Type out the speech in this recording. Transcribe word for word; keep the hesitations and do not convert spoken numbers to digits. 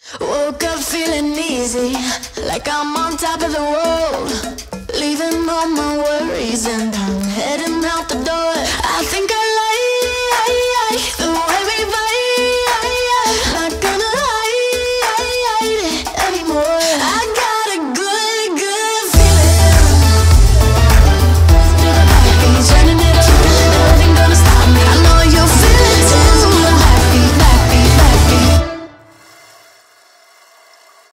Woke up feeling easy, like I'm on top of the world, leaving all my worries and I'm headed